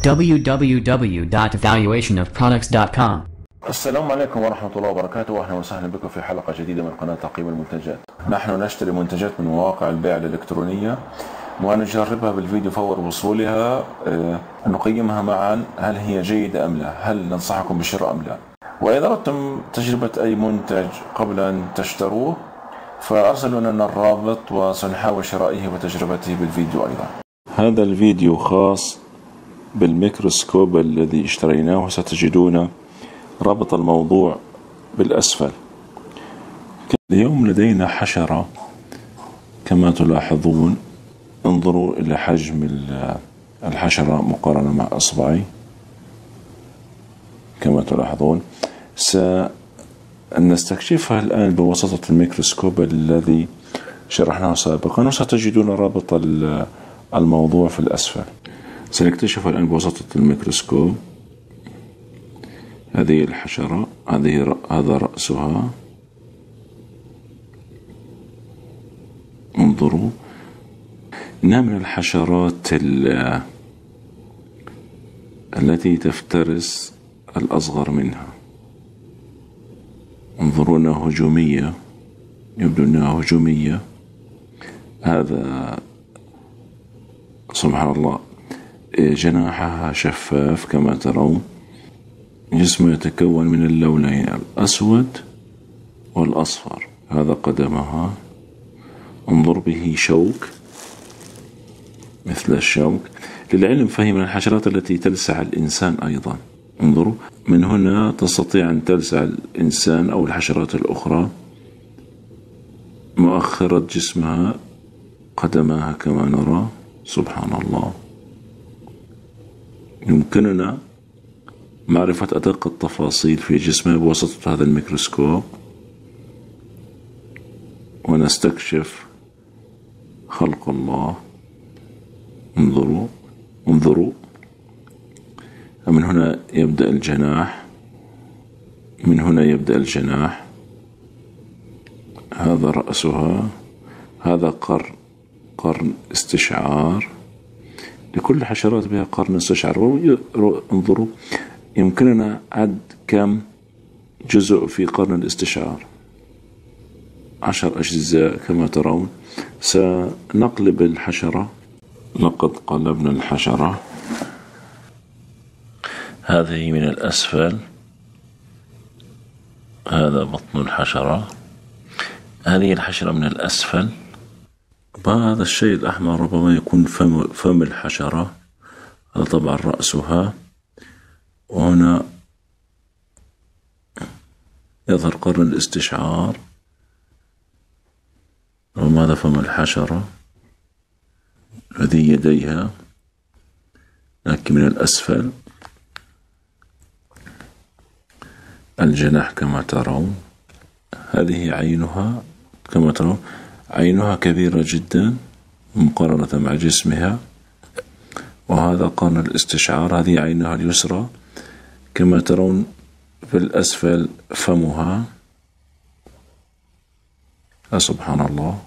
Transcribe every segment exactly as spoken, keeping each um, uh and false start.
w w w dot evaluation of products dot com. السلام عليكم ورحمة الله وبركاته، وأهلا وسهلا بكم في حلقة جديدة من قناة تقييم المنتجات. نحن نشتري منتجات من مواقع البيع الإلكترونية ونجربها بالفيديو فور وصولها، نقيمها معا هل هي جيدة أم لا، هل ننصحكم بالشراء أم لا. وإذا أردتم تجربة أي منتج قبل أن تشتروه فأرسلوا لنا الرابط وسنحاول شرائه وتجربته بالفيديو أيضا. هذا الفيديو خاص بالميكروسكوب الذي اشتريناه، وستجدون رابط الموضوع بالأسفل. اليوم لدينا حشرة كما تلاحظون، انظروا إلى حجم الحشرة مقارنة مع أصبعي كما تلاحظون. سنستكشفها الآن بواسطة الميكروسكوب الذي شرحناه سابقا، وستجدون رابط الموضوع في الأسفل. سنكتشف الآن بواسطة الميكروسكوب هذه الحشرة، هذه هذا رأسها، انظروا. إنها من الحشرات التي تفترس الأصغر منها. انظروا أنها هجومية، يبدو أنها هجومية. هذا سبحان الله، جناحها شفاف كما ترون. جسمه يتكون من اللونين الأسود والأصفر. هذا قدمها، انظر به شوك مثل الشوك. للعلم فهي من الحشرات التي تلسع الإنسان أيضا. انظروا، من هنا تستطيع أن تلسع الإنسان أو الحشرات الأخرى. مؤخرة جسمها، قدماها كما نرى، سبحان الله. يمكننا معرفة أدق التفاصيل في جسمها بواسطة هذا الميكروسكوب، ونستكشف خلق الله. انظروا انظروا من هنا يبدأ الجناح، من هنا يبدأ الجناح. هذا رأسها، هذا قرن قرن استشعار. لكل الحشرات بها قرن استشعار. انظروا، يمكننا عد كم جزء في قرن الاستشعار، عشر أجزاء كما ترون. سنقلب الحشرة. لقد قلبنا الحشرة. هذه من الأسفل، هذا بطن الحشرة. هذه الحشرة من الأسفل. هذا الشيء الأحمر ربما يكون فم, فم الحشرة. هذا طبعا رأسها، وهنا يظهر قرن الاستشعار. وماذا فم الحشرة؟ هذه يديها لكن من الأسفل. الجناح كما ترون. هذه عينها كما ترون، عينها كبيرة جدا مقارنة مع جسمها. وهذا قرن الاستشعار. هذه عينها اليسرى كما ترون. في الأسفل فمها. سبحان الله.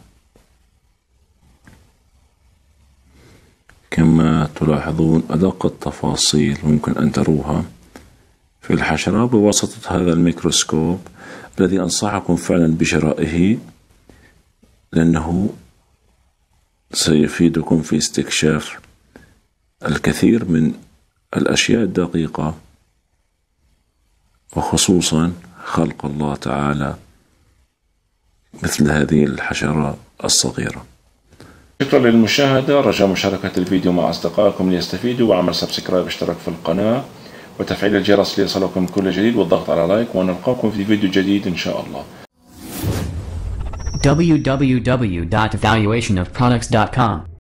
كما تلاحظون أدق التفاصيل ممكن أن تروها في الحشرة بواسطة هذا الميكروسكوب الذي أنصحكم فعلا بشرائه، لأنه سيفيدكم في استكشاف الكثير من الأشياء الدقيقة، وخصوصا خلق الله تعالى مثل هذه الحشرة الصغيرة. شكرا للمشاهدة. رجاء مشاركة الفيديو مع أصدقائكم ليستفيدوا، وعمل سبسكرايب واشتراك في القناة وتفعيل الجرس ليصلكم كل جديد، والضغط على لايك. ونلقاكم في فيديو جديد إن شاء الله. w w w dot evaluation of products dot com